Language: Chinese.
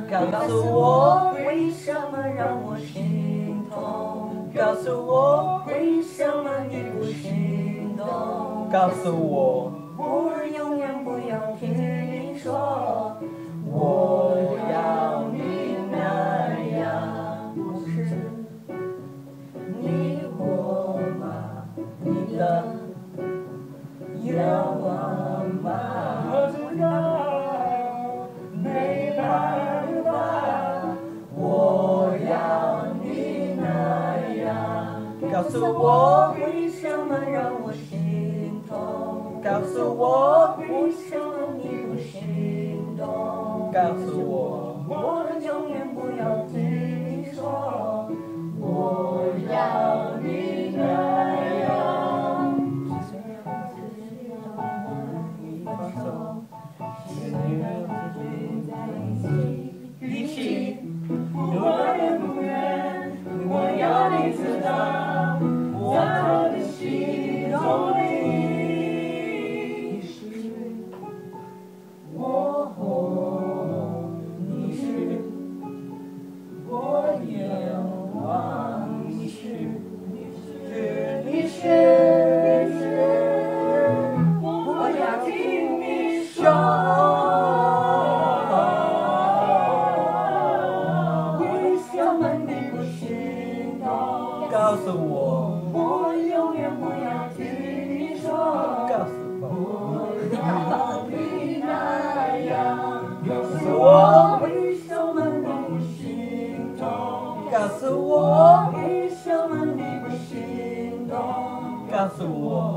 告诉我为什么让我心痛？告诉我为什么你不心动？告诉我，我永远不要听你说，我要你那样，不是你我吗？你的愿望吗？我知道，没办法，我要你那样。告诉我为什么让我心痛？告诉我为什么你不心动？告诉我，我永远不要听你说，我要你那样。放手，虽然不会在一起，一起，我愿不愿？我要你知道，在我的心中你是我，你是我愿望，你是，你是。我要听你说，为什么你不心动？告诉我，我永远不要听你说。告诉我，我要你那样。告诉我，为什么你不心动？告诉我，为什么你不心动？告诉我。